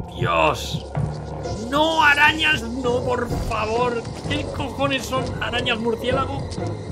¡Dios! ¡No, arañas! ¡No, por favor! ¿Qué cojones son arañas murciélago?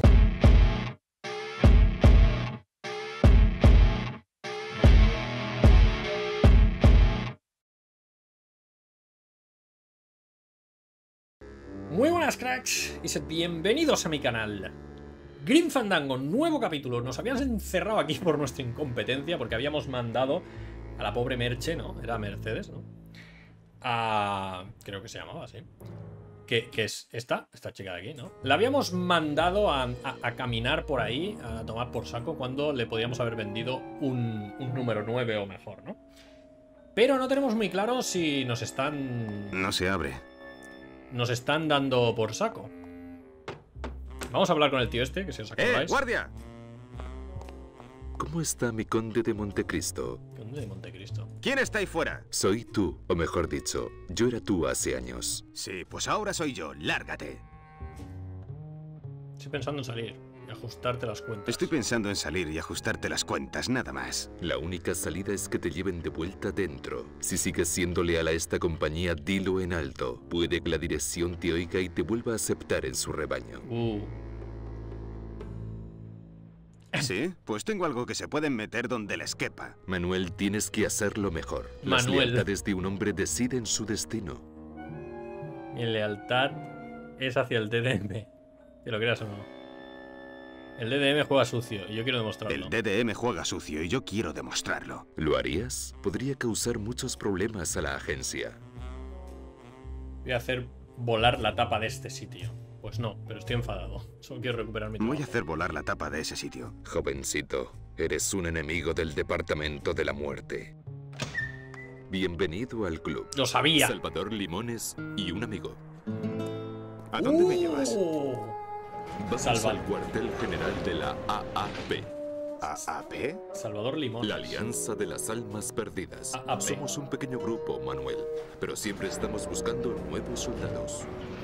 Muy buenas, cracks, y sed bienvenidos a mi canal. Grim Fandango, nuevo capítulo. Nos habían encerrado aquí por nuestra incompetencia, porque habíamos mandado a la pobre Merche, ¿no? Era Mercedes, ¿no? Creo que se llamaba así. Que es esta chica de aquí, ¿no? La habíamos mandado a caminar por ahí, a tomar por saco, cuando le podíamos haber vendido un número 9 o mejor, ¿no? Pero no tenemos muy claro si nos están... No se abre. Nos están dando por saco. Vamos a hablar con el tío este, que si os acordáis. ¡Guardia! ¿Cómo está mi conde de Montecristo? ¿Conde de Montecristo? ¿Quién está ahí fuera? Soy tú, o mejor dicho, yo era tú hace años. Sí, pues ahora soy yo. Lárgate. Estoy pensando en salir y ajustarte las cuentas. Estoy pensando en salir y ajustarte las cuentas, nada más. La única salida es que te lleven de vuelta dentro. Si sigues siendo leal a esta compañía, dilo en alto. Puede que la dirección te oiga y te vuelva a aceptar en su rebaño. ¿Sí? Pues tengo algo que se pueden meter donde les quepa. Manuel, tienes que hacerlo mejor. Las Manuel. lealtades de un hombre deciden su destino. Mi lealtad es hacia el DDM. ¿Te lo creas o no? El DDM juega sucio y yo quiero demostrarlo. El DDM juega sucio y yo quiero demostrarlo. ¿Lo harías? Podría causar muchos problemas a la agencia. Voy a hacer volar la tapa de este sitio. Pues no, pero estoy enfadado. Solo quiero recuperar mi trabajo. Voy a hacer volar la tapa de ese sitio. Jovencito, eres un enemigo del Departamento de la Muerte. Bienvenido al club. ¡Lo sabía! Salvador Limones y un amigo. ¿A dónde me llevas? Vamos al cuartel general de la AAP. ¿AAP? Salvador Limón. La Alianza de las Almas Perdidas. AAP. Somos un pequeño grupo, Manuel, pero siempre estamos buscando nuevos soldados.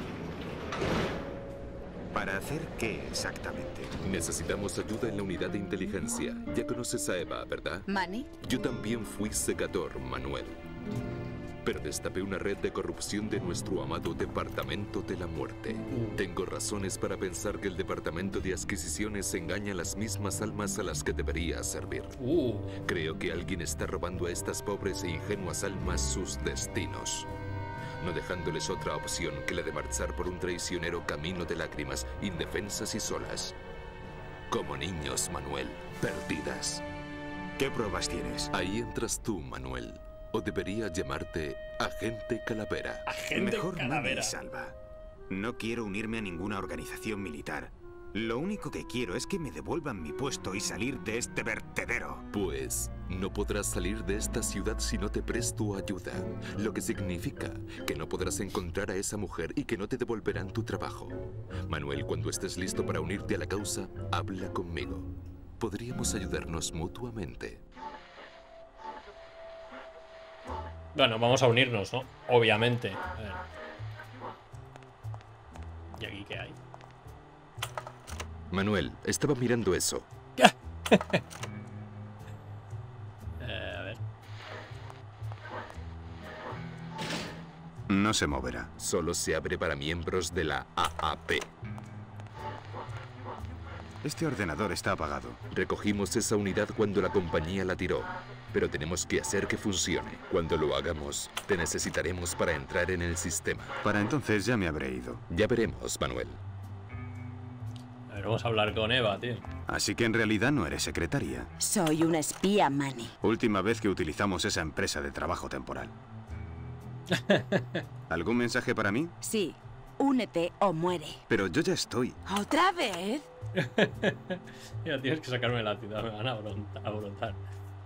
¿Para hacer qué exactamente? Necesitamos ayuda en la unidad de inteligencia. Ya conoces a Eva, ¿verdad? ¿Manny? Yo también fui secador, Manuel. Pero destapé una red de corrupción de nuestro amado Departamento de la Muerte. Tengo razones para pensar que el Departamento de Adquisiciones engaña a las mismas almas a las que debería servir. Creo que alguien está robando a estas pobres e ingenuas almas sus destinos, no dejándoles otra opción que la de marchar por un traicionero camino de lágrimas, indefensas y solas. Como niños, Manuel, perdidas. ¿Qué pruebas tienes? Ahí entras tú, Manuel. O debería llamarte Agente Calavera. Agente Mejor Calavera. Manny salva. No quiero unirme a ninguna organización militar. Lo único que quiero es que me devuelvan mi puesto y salir de este vertedero. Pues no podrás salir de esta ciudad si no te presto ayuda, lo que significa que no podrás encontrar a esa mujer y que no te devolverán tu trabajo. Manuel, cuando estés listo para unirte a la causa, habla conmigo. Podríamos ayudarnos mutuamente. Bueno, vamos a unirnos, ¿no? Obviamente. A ver. ¿Y aquí qué hay? Manuel, estaba mirando eso. A ver. No se moverá. Solo se abre para miembros de la AAP. Este ordenador está apagado. Recogimos esa unidad cuando la compañía la tiró, pero tenemos que hacer que funcione. Cuando lo hagamos, te necesitaremos para entrar en el sistema. Para entonces ya me habré ido. Ya veremos, Manuel. A ver, vamos a hablar con Eva, tío. Así que en realidad no eres secretaria. Soy una espía, Manny. Última vez que utilizamos esa empresa de trabajo temporal. ¿Algún mensaje para mí? Sí, únete o muere. Pero yo ya estoy. ¿Otra vez? Mira, tienes que sacarme de la ciudad, me van a brotar.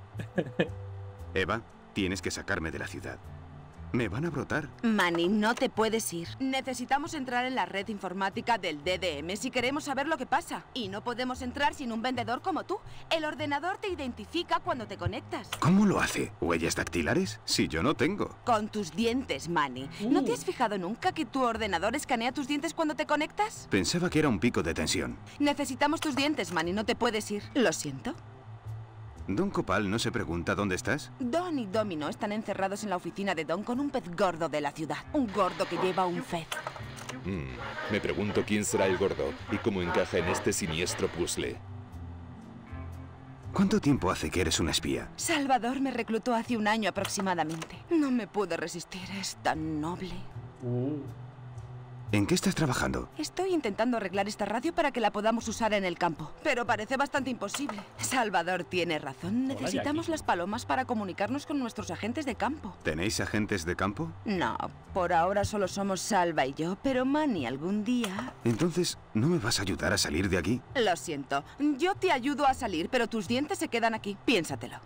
Eva, tienes que sacarme de la ciudad. Me van a brotar. Manny, no te puedes ir. Necesitamos entrar en la red informática del DDM si queremos saber lo que pasa. Y no podemos entrar sin un vendedor como tú. El ordenador te identifica cuando te conectas. ¿Cómo lo hace? ¿Huellas dactilares? Si yo no tengo. Con tus dientes, Manny. ¿No te has fijado nunca que tu ordenador escanea tus dientes cuando te conectas? Pensaba que era un pico de tensión. Necesitamos tus dientes, Manny. No te puedes ir. Lo siento. ¿Don Copal no se pregunta dónde estás? Don y Domino están encerrados en la oficina de Don con un pez gordo de la ciudad. Un gordo que lleva un fez. Me pregunto quién será el gordo y cómo encaja en este siniestro puzzle. ¿Cuánto tiempo hace que eres una espía? Salvador me reclutó hace un año aproximadamente. No me pude resistir, es tan noble. ¿En qué estás trabajando? Estoy intentando arreglar esta radio para que la podamos usar en el campo, pero parece bastante imposible. Salvador tiene razón. Necesitamos las palomas para comunicarnos con nuestros agentes de campo. ¿Tenéis agentes de campo? No, por ahora solo somos Salva y yo, pero Manny algún día... Entonces, ¿no me vas a ayudar a salir de aquí? Lo siento, yo te ayudo a salir, pero tus dientes se quedan aquí. Piénsatelo.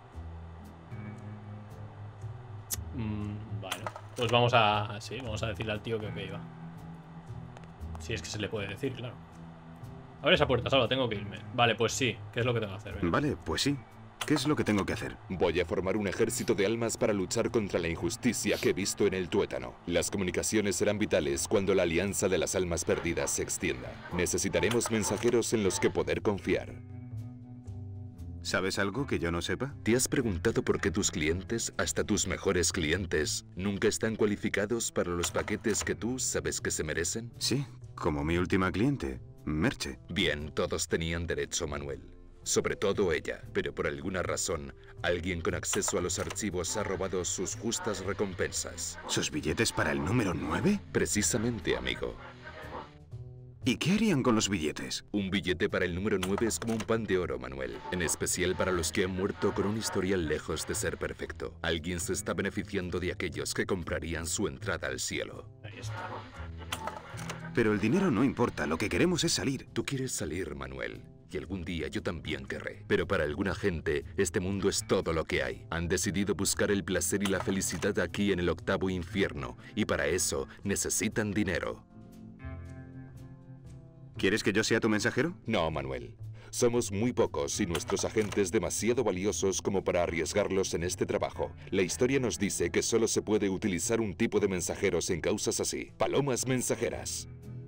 Bueno, pues vamos a decirle al tío que iba. Si es que se le puede decir, claro. Abre esa puerta, Salva, tengo que irme. Vale, pues sí. ¿Qué es lo que tengo que hacer? Venga. Vale, pues sí. ¿Qué es lo que tengo que hacer? Voy a formar un ejército de almas para luchar contra la injusticia que he visto en el tuétano. Las comunicaciones serán vitales cuando la alianza de las almas perdidas se extienda. Necesitaremos mensajeros en los que poder confiar. ¿Sabes algo que yo no sepa? ¿Te has preguntado por qué tus clientes, hasta tus mejores clientes, nunca están cualificados para los paquetes que tú sabes que se merecen? Sí, como mi última cliente, Merche. Bien, todos tenían derecho, Manuel. Sobre todo ella, pero por alguna razón, alguien con acceso a los archivos ha robado sus justas recompensas. ¿Sus billetes para el número 9? Precisamente, amigo. ¿Y qué harían con los billetes? Un billete para el número 9 es como un pan de oro, Manuel. En especial para los que han muerto con un historial lejos de ser perfecto. Alguien se está beneficiando de aquellos que comprarían su entrada al cielo. Ahí está. Pero el dinero no importa, lo que queremos es salir. Tú quieres salir, Manuel. Y algún día yo también querré. Pero para alguna gente, este mundo es todo lo que hay. Han decidido buscar el placer y la felicidad aquí en el octavo infierno. Y para eso necesitan dinero. ¿Quieres que yo sea tu mensajero? No, Manuel. Somos muy pocos y nuestros agentes demasiado valiosos como para arriesgarlos en este trabajo. La historia nos dice que solo se puede utilizar un tipo de mensajeros en causas así. Palomas mensajeras.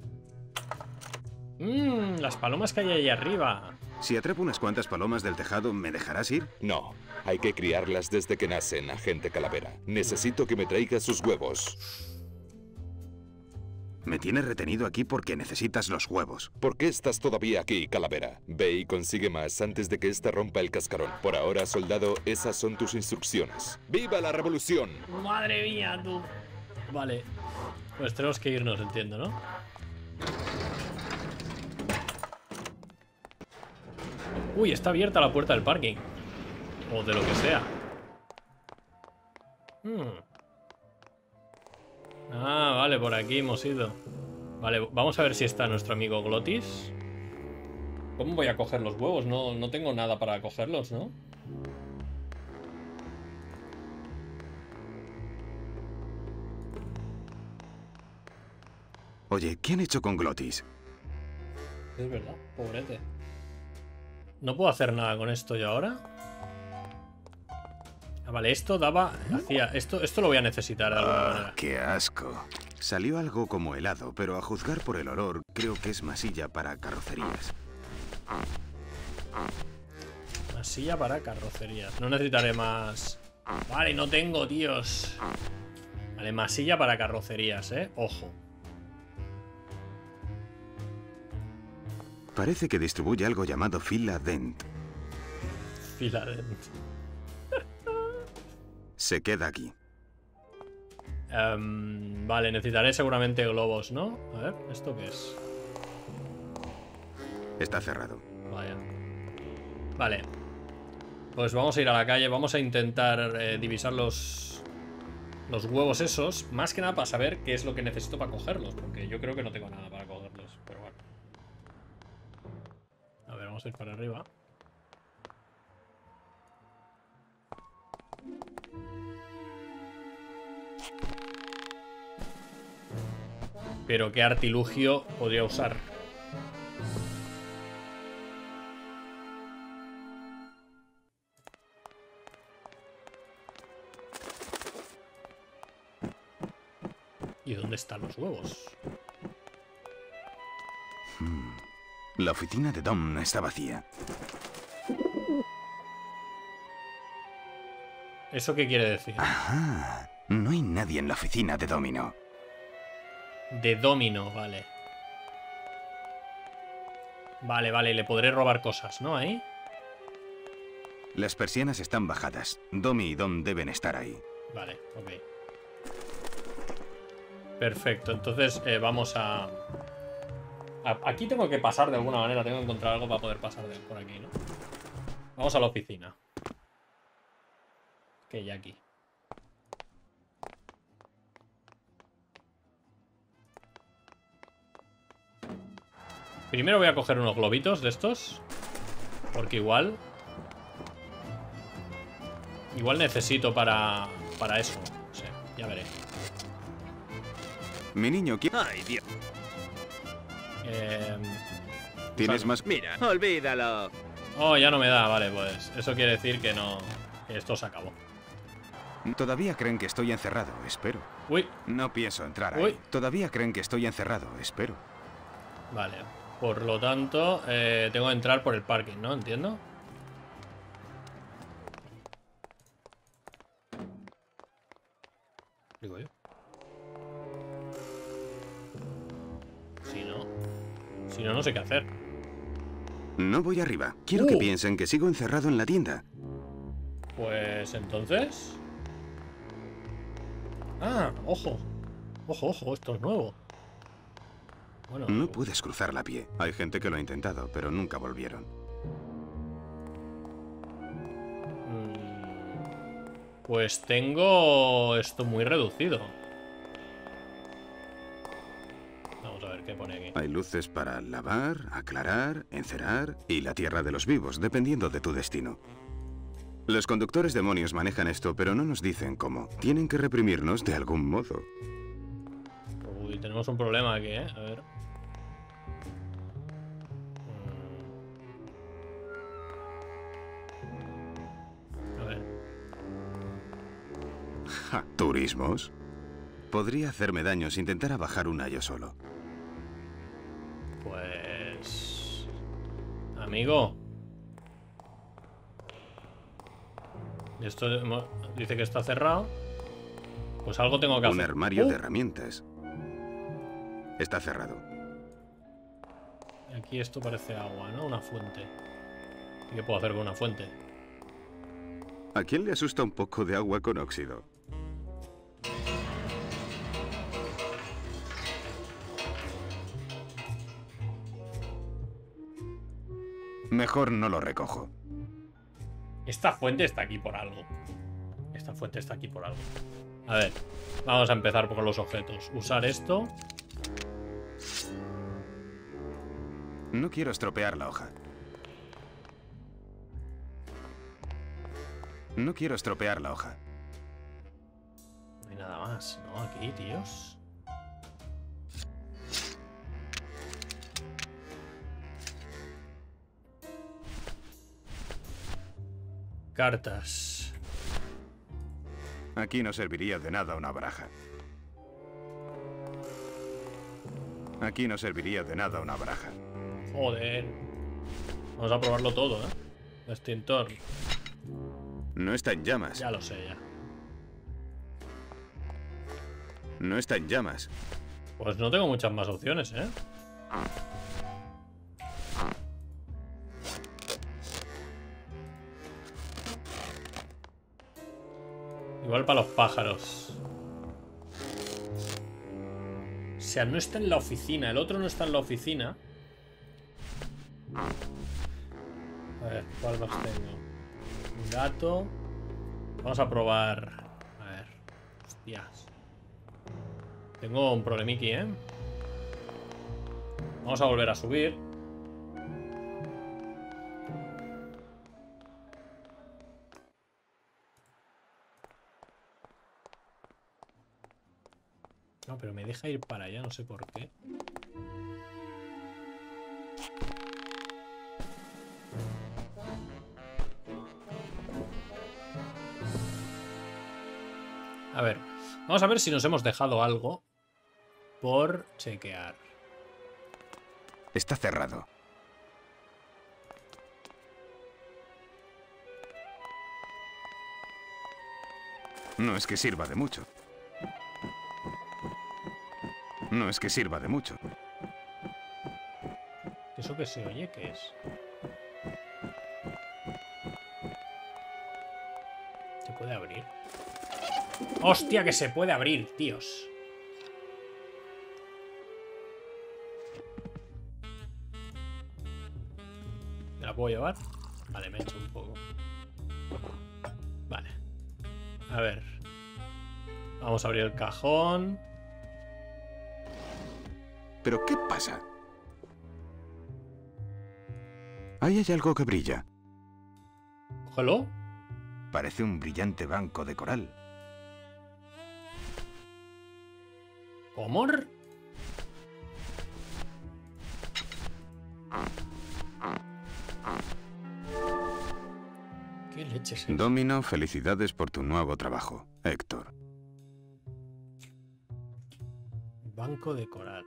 Las palomas que hay ahí arriba. Si atrapo unas cuantas palomas del tejado, ¿me dejarás ir? No, hay que criarlas desde que nacen, agente Calavera. Necesito que me traiga sus huevos. Me tienes retenido aquí porque necesitas los huevos. ¿Por qué estás todavía aquí, Calavera? Ve y consigue más antes de que ésta rompa el cascarón. Por ahora, soldado, esas son tus instrucciones. ¡Viva la revolución! Madre mía, tú. Vale. Pues tenemos que irnos, entiendo, ¿no? Uy, está abierta la puerta del parking. O de lo que sea. Ah, vale, por aquí hemos ido. Vale, vamos a ver si está nuestro amigo Glotis. ¿Cómo voy a coger los huevos? No tengo nada para cogerlos, ¿no? Oye, ¿qué han hecho con Glotis? Es verdad, pobrete. No puedo hacer nada con esto yo ahora. Ah, vale, esto daba... Esto lo voy a necesitar de alguna manera. ¡Qué asco! Salió algo como helado, pero a juzgar por el olor, creo que es masilla para carrocerías. Masilla para carrocerías. No necesitaré más... Vale, no tengo, tíos. Vale, masilla para carrocerías, ojo. Parece que distribuye algo llamado Filadent. Filadent. Se queda aquí. Vale, necesitaré seguramente globos, ¿no? A ver, ¿esto qué es? Está cerrado. Vaya. Vale. Pues vamos a ir a la calle. Vamos a intentar divisar los huevos esos. Más que nada para saber qué es lo que necesito para cogerlos. Porque yo creo que no tengo nada para cogerlos. Pero bueno. A ver, vamos a ir para arriba. Pero qué artilugio podría usar. ¿Y dónde están los huevos? La oficina de Dom está vacía. ¿Eso qué quiere decir? Ajá. No hay nadie en la oficina de Domino. De Domino, vale. Vale, vale, le podré robar cosas, ¿no? Ahí. Las persianas están bajadas. Domi y Dom deben estar ahí. Vale, ok. Perfecto, entonces vamos a... Aquí tengo que pasar de alguna manera, tengo que encontrar algo para poder pasar por aquí, ¿no? Vamos a la oficina. Que hay aquí. Primero voy a coger unos globitos de estos. Porque igual necesito para eso. No sé, ya veré. Mi niño, Ay, Dios. ¿Tienes más? Mira, olvídalo. Oh, ya no me da, vale, pues eso quiere decir que no... Que esto se acabó. Todavía creen que estoy encerrado, espero. Uy, No pienso entrar ahí. Uy. Todavía creen que estoy encerrado, espero. vale. Por lo tanto, tengo que entrar por el parking, ¿no? Entiendo. Digo yo. Si no, no sé qué hacer. No voy arriba. Quiero que piensen que sigo encerrado en la tienda. Pues entonces... Ah, ojo. Ojo, ojo, esto es nuevo. Bueno, No puedes cruzarla a pie. Hay gente que lo ha intentado, pero nunca volvieron. pues tengo esto muy reducido. Vamos a ver qué pone aquí. Hay luces para lavar, aclarar, encerar y la tierra de los vivos, dependiendo de tu destino. Los conductores demonios manejan esto, pero no nos dicen cómo. Tienen que reprimirnos de algún modo. Uy, tenemos un problema aquí, ¿eh? A ver. A ver. Ja, ¿turismos? Podría hacerme daño si intentara bajar una yo solo. Pues... Amigo. Esto dice que está cerrado. Pues algo tengo que hacer. Un armario de herramientas. Está cerrado. Aquí esto parece agua, ¿no? Una fuente. ¿Y qué puedo hacer con una fuente? ¿A quién le asusta un poco de agua con óxido? Mejor no lo recojo. Esta fuente está aquí por algo. Esta fuente está aquí por algo. A ver, vamos a empezar con los objetos. Usar esto. No quiero estropear la hoja. No quiero estropear la hoja. No hay nada más, ¿no? Aquí, tíos. Cartas. Aquí no serviría de nada una baraja. Aquí no serviría de nada una baraja. Joder. Vamos a probarlo todo, ¿eh? Extintor. No está en llamas. Ya lo sé, ya. No está en llamas. Pues no tengo muchas más opciones, ¿eh? Igual para los pájaros. O sea, no está en la oficina. El otro no está en la oficina. A ver, ¿cuál más tengo? Un gato. Vamos a probar. A ver. Hostias. Tengo un problemiki, ¿eh? Vamos a volver a subir. No, pero me deja ir para allá, no sé por qué. A ver, vamos a ver si nos hemos dejado algo por chequear. Está cerrado. No es que sirva de mucho. No es que sirva de mucho. ¿Eso que se oye qué es? ¿Se puede abrir? ¡Hostia, que se puede abrir, tíos! ¿Me la puedo llevar? Vale, me he hecho un poco. Vale. A ver. Vamos a abrir el cajón. ¿Pero qué pasa? Ahí hay algo que brilla. Cógelo. Parece un brillante banco de coral. ¿Cómo? ¿Qué leche es eso? Domino, felicidades por tu nuevo trabajo, Héctor. Banco de coral.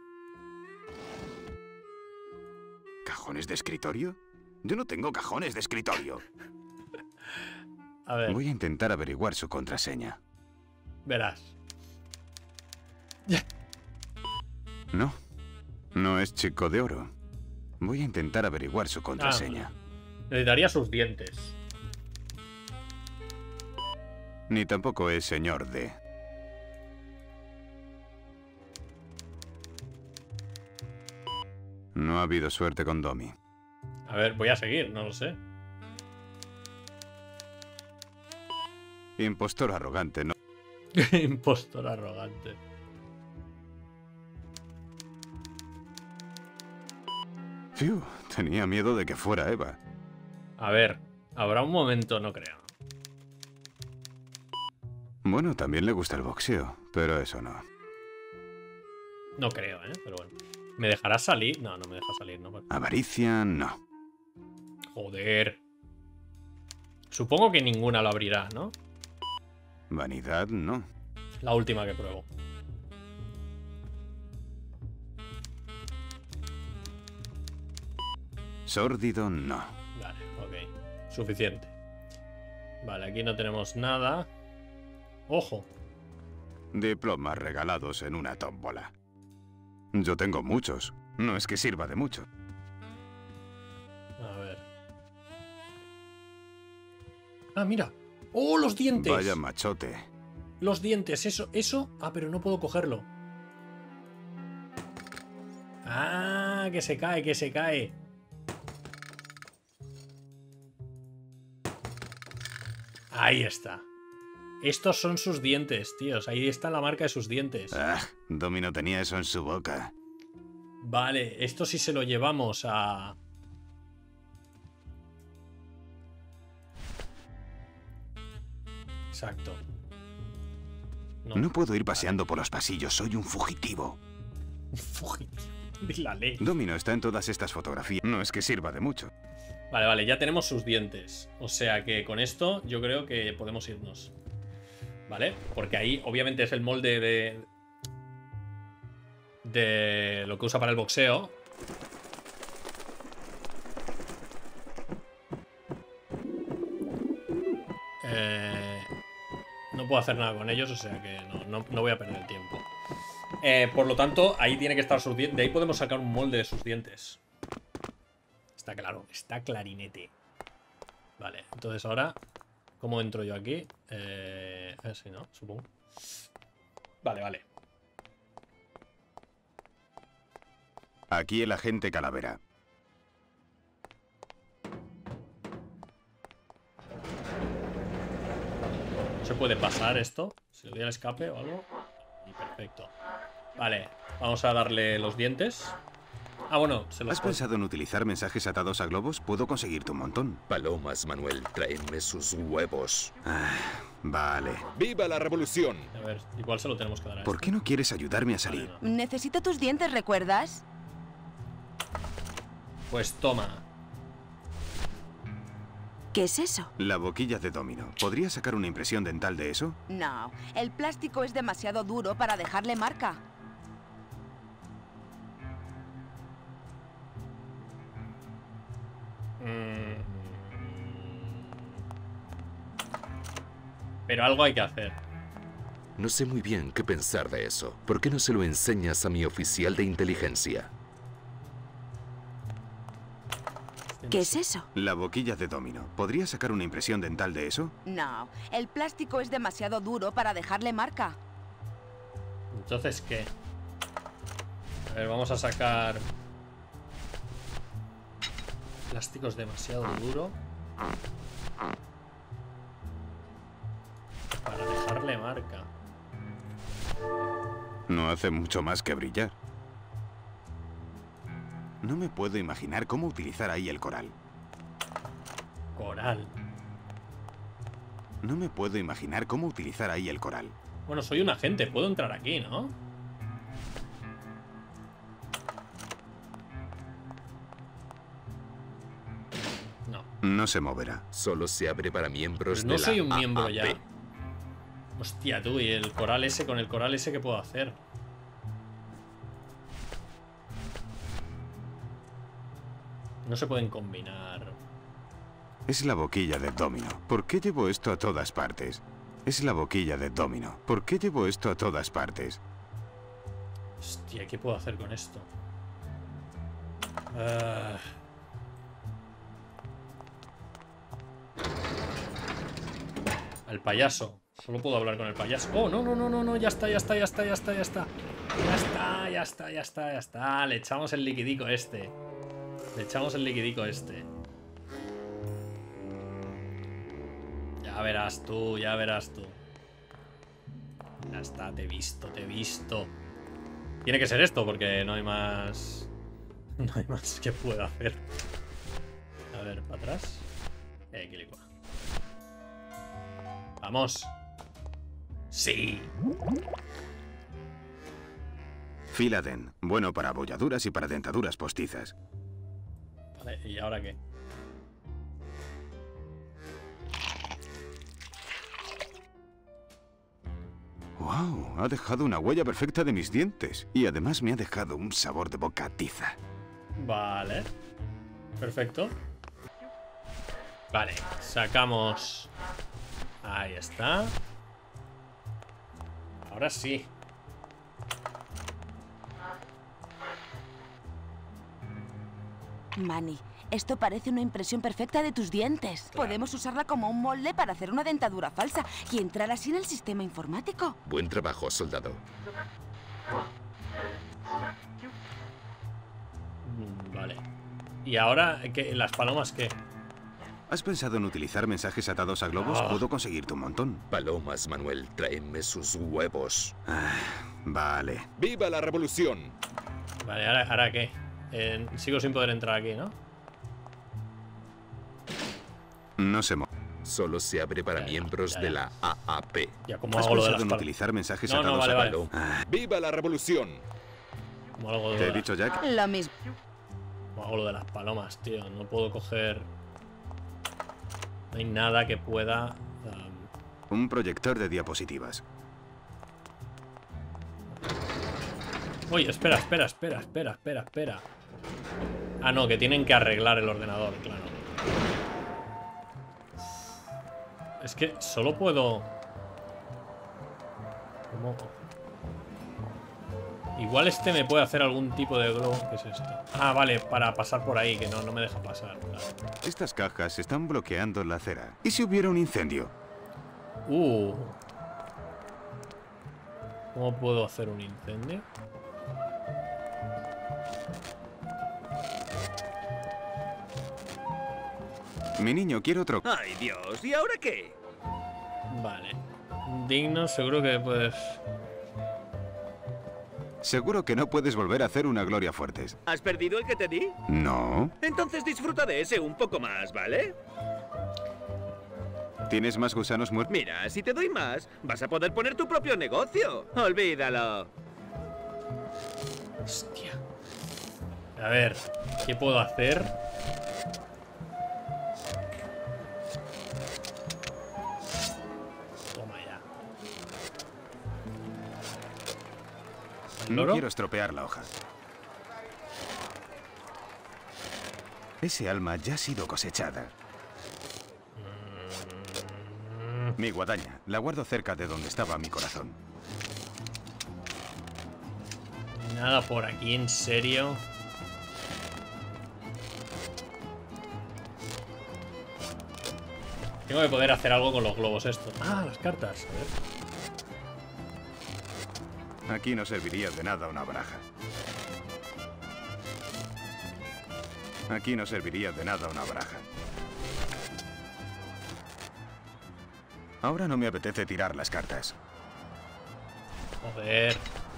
¿Cajones de escritorio? Yo no tengo cajones de escritorio. A ver, Voy a intentar averiguar su contraseña. verás. No, no es chico de oro. Voy a intentar averiguar su contraseña. Necesitaría sus dientes. Ni tampoco es señor D. No ha habido suerte con Domi. A ver, voy a seguir, no lo sé. Impostor arrogante, no. Impostor arrogante. Fiu, tenía miedo de que fuera Eva. A ver, habrá un momento, no creo. Bueno, también le gusta el boxeo, pero eso no. No creo, pero bueno. ¿Me dejará salir? No, no me deja salir, no. Avaricia, no. Joder. Supongo que ninguna lo abrirá, ¿no? Vanidad, no. La última que pruebo. Sórdido, no. Vale, ok. Suficiente. Vale, aquí no tenemos nada. ¡Ojo! Diplomas regalados en una tómbola. Yo tengo muchos. No es que sirva de mucho. A ver. Ah, mira. ¡Oh, los dientes! Vaya machote. Los dientes, eso. Ah, pero no puedo cogerlo. Ah, que se cae, que se cae. Ahí está. Estos son sus dientes, tíos. Ahí está la marca de sus dientes. Ah, Domino tenía eso en su boca. Vale, esto sí se lo llevamos a... Exacto. No puedo ir paseando por los pasillos, soy un fugitivo. Fugitivo. De la ley. Domino está en todas estas fotografías. No es que sirva de mucho. Vale, vale, ya tenemos sus dientes. O sea que con esto yo creo que podemos irnos. ¿Vale? Porque ahí obviamente es el molde de lo que usa para el boxeo. No puedo hacer nada con ellos, o sea que no voy a perder el tiempo. Por lo tanto, ahí tiene que estar sus dientes. De ahí podemos sacar un molde de sus dientes. Está claro, está clarinete. Vale, entonces ahora, ¿cómo entro yo aquí? Sí, ¿no? Supongo. Vale, vale. Aquí el agente Calavera. ¿Se puede pasar esto? ¿Se le doy al escape o algo? Y perfecto. Vale, vamos a darle los dientes. Ah, bueno, se los ¿Has pensado en utilizar mensajes atados a globos? Puedo conseguirte un montón. Palomas, Manuel, tráenme sus huevos. Ah, vale. ¡Viva la revolución! A ver, igual se lo tenemos que dar a ¿Por este. qué no quieres ayudarme a salir? Vale, no. Necesito tus dientes, ¿recuerdas? Pues toma. ¿Qué es eso? La boquilla de Domino. ¿Podría sacar una impresión dental de eso? No, el plástico es demasiado duro para dejarle marca. Pero algo hay que hacer. No sé muy bien qué pensar de eso. ¿Por qué no se lo enseñas a mi oficial de inteligencia? ¿Qué es eso? La boquilla de Domino. ¿Podría sacar una impresión dental de eso? No, el plástico es demasiado duro para dejarle marca. Entonces, ¿qué? A ver, vamos a sacar... Plásticos demasiado duro. Para dejarle marca. No hace mucho más que brillar. No me puedo imaginar cómo utilizar ahí el coral. Coral. No me puedo imaginar cómo utilizar ahí el coral. Bueno, soy un agente, puedo entrar aquí, ¿no? No. No se moverá. Solo se abre para miembros Pues no de la soy un miembro AAP. ya. Hostia, tú, y el coral ese, con el coral ese, ¿qué puedo hacer? No se pueden combinar. Es la boquilla de Domino. ¿Por qué llevo esto a todas partes? Es la boquilla de Domino. ¿Por qué llevo esto a todas partes? Hostia, ¿qué puedo hacer con esto? Al payaso. Solo puedo hablar con el payaso. Oh, no, no, no, no, no, ya está, ya está, ya está, ya está, ya está. Ya está, ya está, ya está, ya está. Le echamos el liquidico este. Le echamos el liquidico este. Ya verás tú, ya verás tú. Ya está, te he visto, te he visto. Tiene que ser esto, porque no hay más... No hay más que pueda hacer. A ver, para atrás. Equilicua. Vamos. Sí. Filaden. Bueno para abolladuras y para dentaduras postizas. Vale, ¿y ahora qué? ¡Wow! Ha dejado una huella perfecta de mis dientes. Y además me ha dejado un sabor de boca a tiza. Vale. Perfecto. Vale, sacamos... Ahí está. Ahora sí. Manny, esto parece una impresión perfecta de tus dientes. Claro. Podemos usarla como un molde para hacer una dentadura falsa y entrar así en el sistema informático. Buen trabajo, soldado. Vale. ¿Y ahora qué? ¿Las palomas qué? ¿Has pensado en utilizar mensajes atados a globos? Ah. Puedo conseguirte un montón. Palomas, Manuel, tráeme sus huevos. Vale. ¡Viva la revolución! Vale, ¿ahora qué? Sigo sin poder entrar aquí, ¿no? No se mueve. Solo se abre para miembros ya. de la AAP. Ya, ¿cómo ¿Has hago lo de pensado las en palomas? utilizar mensajes No, no, atados vale, a vale. globos? ¡Viva la revolución! ¿Cómo hago ¿Te he dicho, Jack? Lo mismo. ¿Cómo hago lo de las palomas, tío? No puedo coger... No hay nada que pueda... Un proyector de diapositivas. Uy, espera. Ah, no, que tienen que arreglar el ordenador, claro. Es que solo puedo... ¿Cómo? Igual este me puede hacer algún tipo de globo. ¿Qué es esto? Ah, vale, para pasar por ahí, que no me deja pasar. Claro. Estas cajas están bloqueando la acera. ¿Y si hubiera un incendio? ¿Cómo puedo hacer un incendio? Mi niño, quiero otro... ¡Ay, Dios! ¿Y ahora qué? Vale. Digno, seguro que puedes... Seguro que no puedes volver a hacer una Gloria Fuertes. ¿Has perdido el que te di? No. Entonces disfruta de ese un poco más, ¿vale? ¿Tienes más gusanos muertos? Mira, si te doy más, vas a poder poner tu propio negocio. Olvídalo. Hostia. A ver, ¿qué puedo hacer? Toma ya. ¿El No loro? quiero estropear la hoja. Ese alma ya ha sido cosechada. Mi guadaña. La guardo cerca de donde estaba mi corazón. Nada por aquí, en serio. Tengo que poder hacer algo con los globos estos. Ah, las cartas. A ver. Aquí no serviría de nada una baraja. Aquí no serviría de nada una baraja. Ahora no me apetece tirar las cartas. Joder.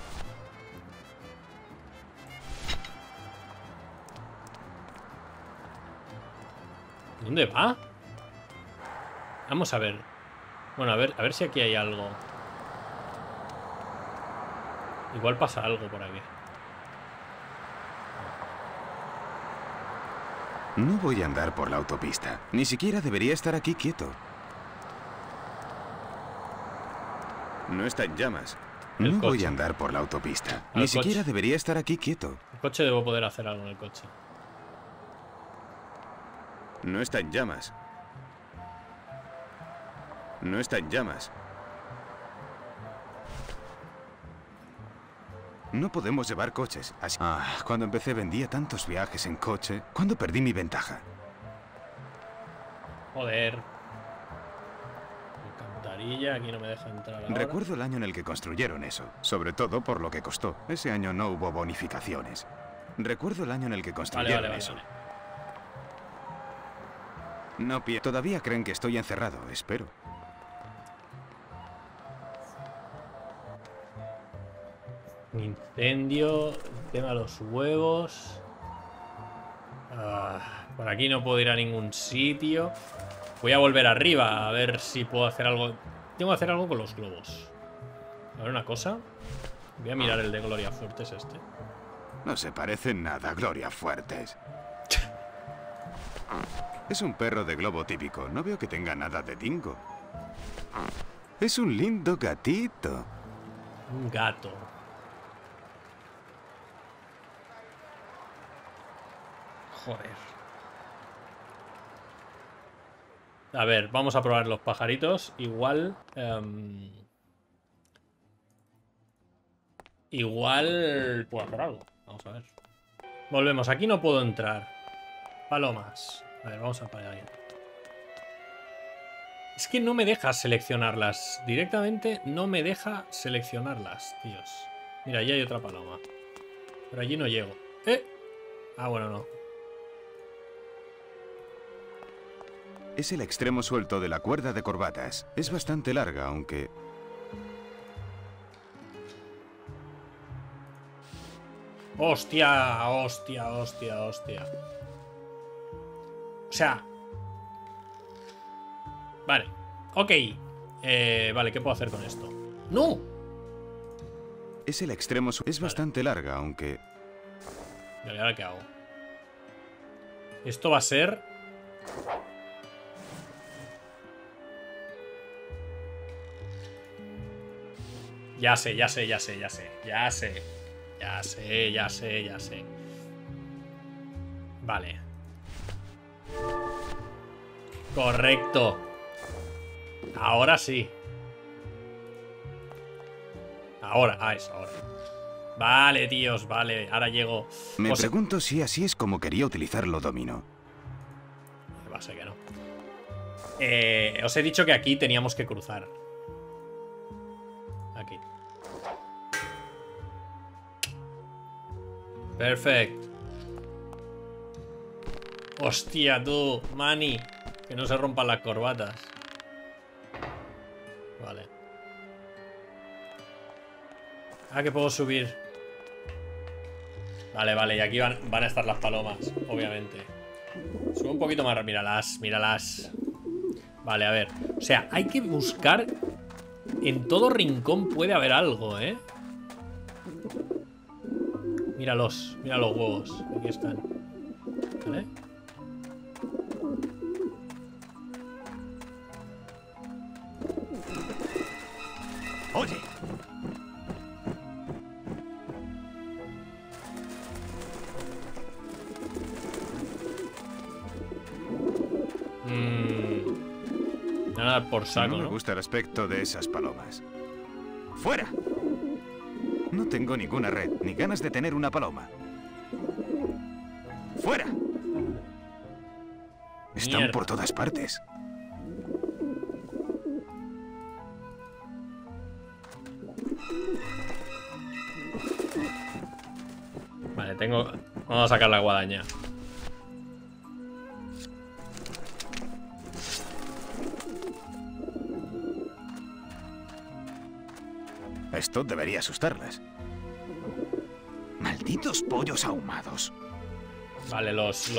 ¿Dónde va? Vamos a ver. Bueno, a ver si aquí hay algo. Igual pasa algo por aquí. No voy a andar por la autopista. Ni siquiera debería estar aquí quieto. No está en llamas. El No voy coche. a andar por la autopista. Al Ni coche. siquiera debería estar aquí quieto. El coche debo poder hacer algo en el coche. No está en llamas. No está en llamas. No podemos llevar coches. Cuando empecé vendía tantos viajes en coche. ¿Cuándo perdí mi ventaja? Joder. Alcantarilla, aquí no me deja entrar ahora. Recuerdo el año en el que construyeron eso. Sobre todo por lo que costó. Ese año no hubo bonificaciones. Recuerdo el año en el que construyeron eso. No, todavía creen que estoy encerrado, espero. Incendio, tema de los huevos. Por aquí no puedo ir a ningún sitio. Voy a volver arriba a ver si puedo hacer algo. Tengo que hacer algo con los globos. A ver una cosa. Voy a mirar el de Gloria Fuertes este. No se parece en nada a Gloria Fuertes. Es un perro de globo típico. No veo que tenga nada de dingo. Es un lindo gatito. Un gato. Joder. A ver, vamos a probar los pajaritos. Igual... igual puedo hacer algo. Vamos a ver. Volvemos. Aquí no puedo entrar. Palomas. A ver, vamos a para ahí. Es que no me deja seleccionarlas. Directamente no me deja seleccionarlas, tíos. Mira, allí hay otra paloma. Pero allí no llego. Ah, bueno, no. Es el extremo suelto de la cuerda de corbatas. Es bastante larga, aunque... Hostia, hostia, hostia, hostia. O sea... Vale. Ok. Vale, ¿qué puedo hacer con esto? ¡No! Es el extremo suelto. Es bastante larga, aunque... Vale, ¿ahora qué hago? Esto va a ser... Ya sé, ya sé, ya sé, ya sé. Ya sé. Ya sé, ya sé, ya sé. Vale. Correcto. Ahora sí. Ahora, es ahora. Vale, tíos, vale. Ahora llego. Me pregunto si así es como quería utilizarlo Domino. Va a ser que no. Os he dicho que aquí teníamos que cruzar. Aquí. Perfecto. Hostia, tú, Manny. Que no se rompan las corbatas. Vale. Ah, que puedo subir. Vale, vale, y aquí van a estar las palomas, obviamente. Sube un poquito más, míralas, míralas. Vale, a ver. O sea, hay que buscar. En todo rincón puede haber algo, ¿eh? Míralos, mira los huevos. Aquí están. ¿Vale? Oye. Nada por saco, No me ¿no? gusta el aspecto de esas palomas. ¡Fuera! No tengo ninguna red, ni ganas de tener una paloma. ¡Fuera! Están Mierda. por todas partes. Vale, tengo... Vamos a sacar la guadaña. Esto debería asustarlas. Malditos pollos ahumados. Vale, los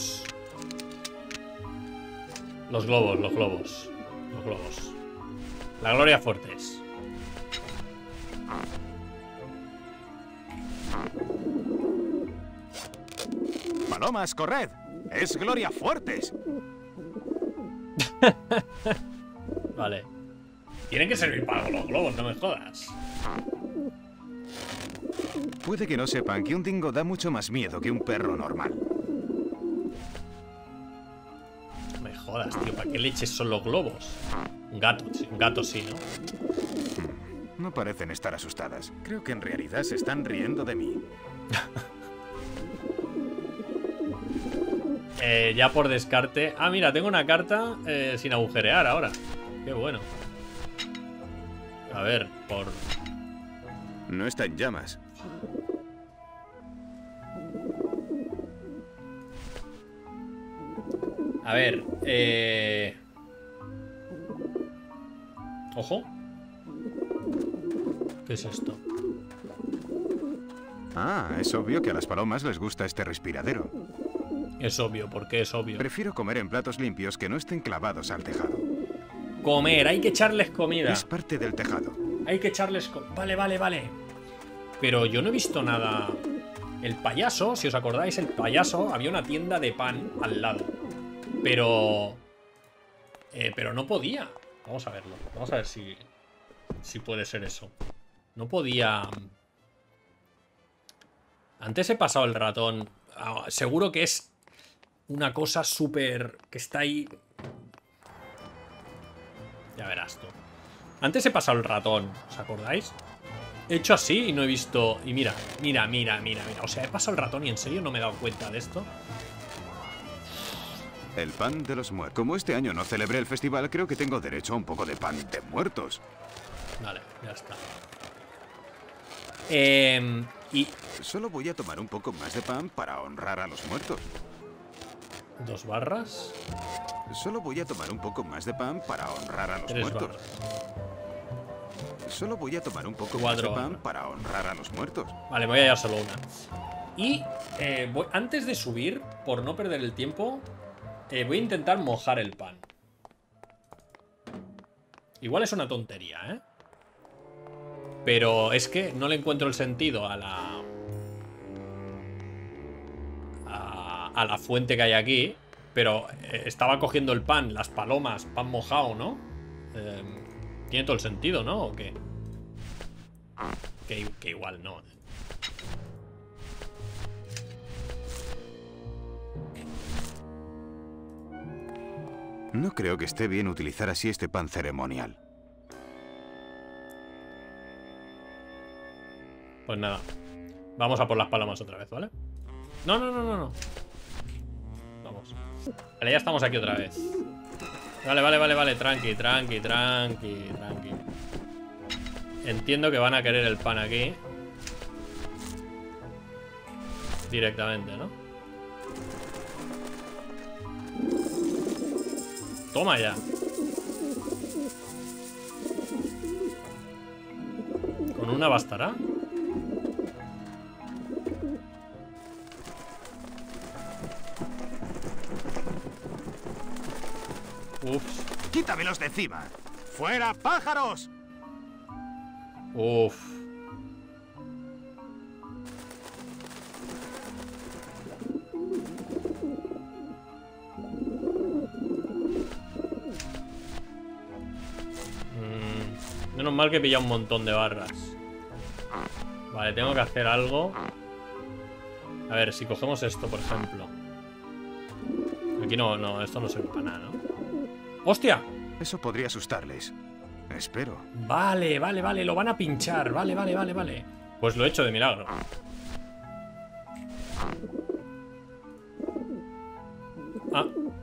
globos, los globos. Los globos. La Gloria Fuertes. Palomas, corred. Es Gloria Fuertes. Vale. Tienen que servir para algo los globos, no me jodas. Puede que no sepan que un dingo da mucho más miedo que un perro normal. No me jodas, tío. ¿Para qué leches son los globos? Un gato sí, ¿no? No parecen estar asustadas. Creo que en realidad se están riendo de mí. Ya por descarte. Ah, mira, tengo una carta sin agujerear ahora. Qué bueno. A ver, por... No está en llamas. A ver, Ojo. ¿Qué es esto? Ah, es obvio que a las palomas les gusta este respiradero. Es obvio, ¿por qué es obvio? Prefiero comer en platos limpios que no estén clavados al tejado. Comer, hay que echarles comida. Es parte del tejado. Hay que echarles... Vale. Pero yo no he visto nada... El payaso, si os acordáis, el payaso, había una tienda de pan al lado. Pero no podía. Vamos a verlo. Vamos a ver si puede ser eso. No podía... Antes he pasado el ratón. Seguro que es una cosa súper... que está ahí... Ya verás tú. Antes he pasado el ratón, ¿os acordáis? He hecho así y no he visto... Y mira. O sea, he pasado el ratón y en serio no me he dado cuenta de esto. El pan de los muertos. Como este año no celebré el festival, creo que tengo derecho a un poco de pan de muertos. Vale, ya está. Y... Solo voy a tomar un poco más de pan para honrar a los muertos. 2 barras. Solo voy a tomar un poco más de pan para honrar a los 3 muertos. barras. Solo voy a tomar un poco 4 más de pan barras. para honrar a los muertos. Vale, voy a llevar solo una. Y antes de subir, por no perder el tiempo, voy a intentar mojar el pan. Igual es una tontería, ¿eh? Pero es que no le encuentro el sentido a la... a la fuente que hay aquí. Pero estaba cogiendo el pan, las palomas, pan mojado, ¿no? Tiene todo el sentido, ¿no? ¿O qué? Que igual no. No creo que esté bien utilizar así este pan ceremonial. Pues nada. Vamos a por las palomas otra vez, ¿vale? No. Vamos. Vale, ya estamos aquí otra vez. Vale. Tranqui. Entiendo que van a querer el pan aquí. Directamente, ¿no? Toma ya. ¿Con una bastará? Uf. ¡Quítamelos de encima! ¡Fuera, pájaros! Uf. Menos mal que he pillado un montón de barras. Vale, tengo que hacer algo. A ver, si cogemos esto, por ejemplo. Aquí no, esto no sirve para nada, ¿no? ¡Hostia! Eso podría asustarles. Espero. Vale, vale, vale, lo van a pinchar. Vale, vale, vale, vale. Pues lo he hecho de milagro. Ah.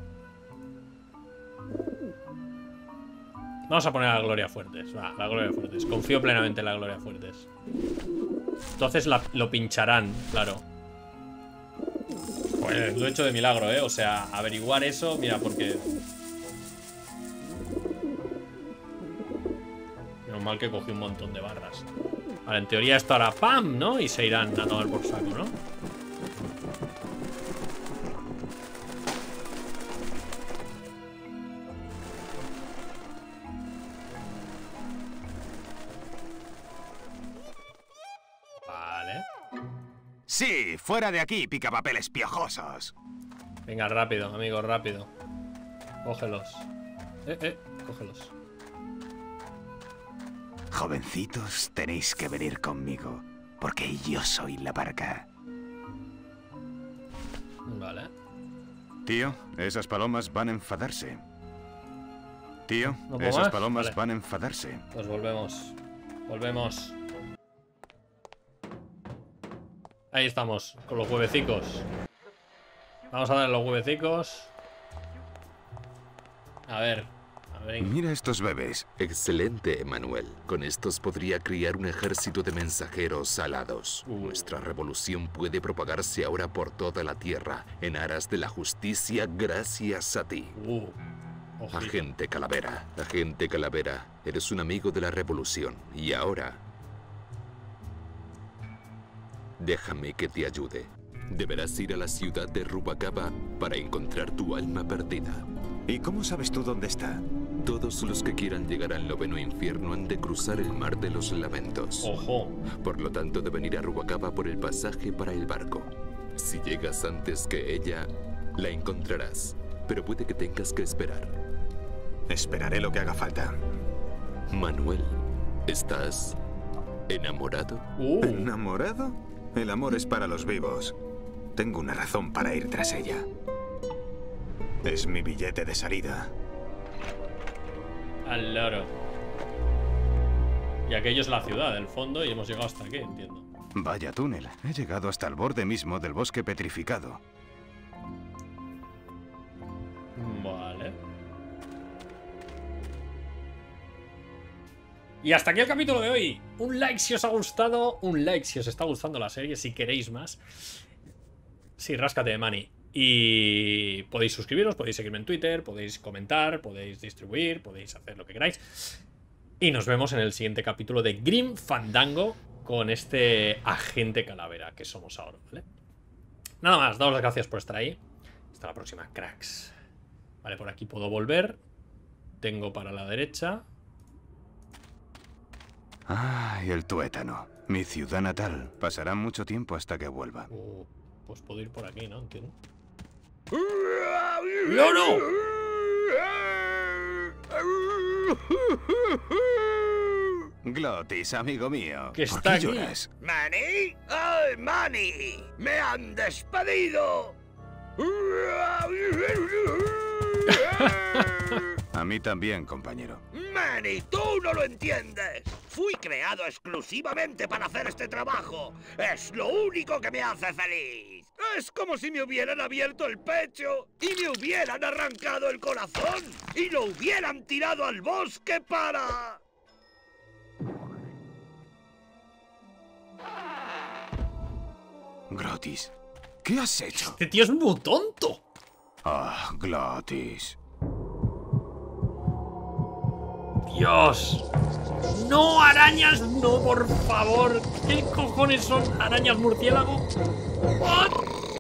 Vamos a poner a la Gloria Fuertes. Va, la Gloria Fuertes. Confío plenamente en la Gloria Fuertes. Entonces lo pincharán, claro. Pues lo he hecho de milagro, ¿eh? O sea, averiguar eso, mira, porque... Menos mal que cogí un montón de barras. Vale, en teoría esto hará ¡pam! ¿No? Y se irán a tomar por saco, ¿no? Vale. Sí, fuera de aquí, picapapeles piojosos. Venga, rápido, amigo, rápido. Cógelos. Cógelos. Jovencitos, tenéis que venir conmigo, porque yo soy la barca. Vale. Tío, esas palomas van a enfadarse. Tío, ¿No puedo esas más? palomas Vale. van a enfadarse. Pues volvemos. Volvemos. Ahí estamos, con los huevecicos. Vamos a darle los huevecicos. A ver. Mira estos bebés. Excelente, Emanuel. Con estos podría criar un ejército de mensajeros alados. Nuestra revolución puede propagarse ahora por toda la tierra, en aras de la justicia, gracias a ti. Ojito. Agente Calavera, eres un amigo de la revolución. Y ahora... déjame que te ayude. Deberás ir a la ciudad de Rubacaba para encontrar tu alma perdida. ¿Y cómo sabes tú dónde está? Todos los que quieran llegar al noveno infierno han de cruzar el mar de los lamentos. Ojo. Por lo tanto, deben ir a Rubacaba por el pasaje para el barco. Si llegas antes que ella, la encontrarás. Pero puede que tengas que esperar. Esperaré lo que haga falta. Manuel, ¿estás enamorado? ¿Enamorado? El amor es para los vivos. Tengo una razón para ir tras ella. Es mi billete de salida. Al loro. Y aquello es la ciudad, del fondo, y hemos llegado hasta aquí, entiendo. Vaya túnel. He llegado hasta el borde mismo del bosque petrificado. Vale. Y hasta aquí el capítulo de hoy. Un like si os ha gustado, un like si os está gustando la serie, si queréis más. Sí, ráscate de Manny. Y podéis suscribiros, podéis seguirme en Twitter, podéis comentar, podéis distribuir, podéis hacer lo que queráis. Y nos vemos en el siguiente capítulo de Grim Fandango con este agente calavera que somos ahora, ¿vale? Nada más, daos las gracias por estar ahí. Hasta la próxima, cracks. Vale, por aquí puedo volver. Tengo para la derecha. ¡Ay, el tuétano! Mi ciudad natal. Pasará mucho tiempo hasta que vuelva. Pues puedo ir por aquí, ¿no? Entiendo. ¡No, no! Glotis, amigo mío. Que ¿Por está qué aquí. lloras? ¿Manny? ¡Ay, Manny! ¡Me han despedido! A mí también, compañero. Manny, tú no lo entiendes. Fui creado exclusivamente para hacer este trabajo. Es lo único que me hace feliz. Es como si me hubieran abierto el pecho y me hubieran arrancado el corazón y lo hubieran tirado al bosque para... Glotis, ¿qué has hecho? Este tío es muy tonto. Ah, Glotis. Dios. No, arañas, no, por favor. ¿Qué cojones son arañas murciélago? What?